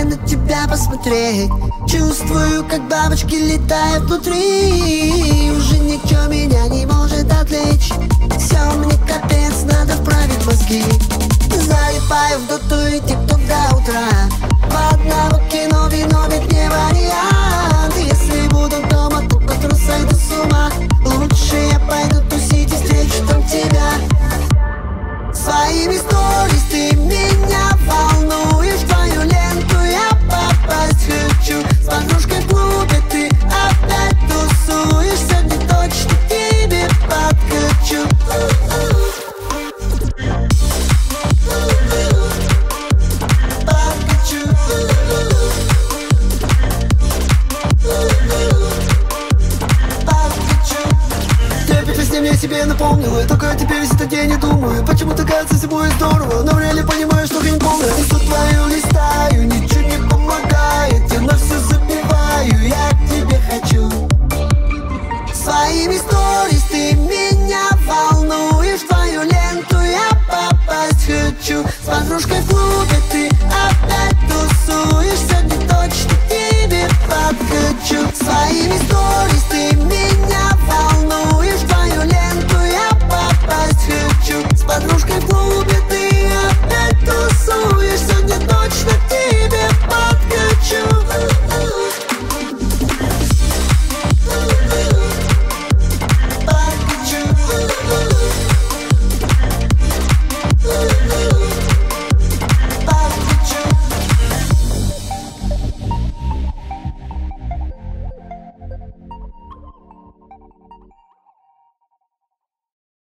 на тебя посмотреть. Чувствую, как бабочки летают внутри. Уже никто меня не может отвлечь. Все, мне капец, надо вправить мозги. Залипаю в доту и тик-ток до утра. По одному кино, вино ведь не вариант. Если буду дома, то к утру сойду с ума. Лучше я пойду тусить и встречу там тебя. Своими сторис ты меня волнуешь. В твою ленту я попасть хочу. С подружкой в клубе ты опять тусуешь. Сегодня точно тебе подкачу. Я себе напомнила, только теперь весь этот день не думаю. Почему-то кажется, все будет здорово, но в реале понимаю, что хрень полная. Инсту твою листаю, ничего не помогает. Я на все забиваю, я к тебе хочу. Своими сторис ты меня волнуешь. В твою ленту я попасть хочу. С подружкой в клубе ты опять тусуешь. Сегодня точно тебе подкачу. Своими сторис ты меня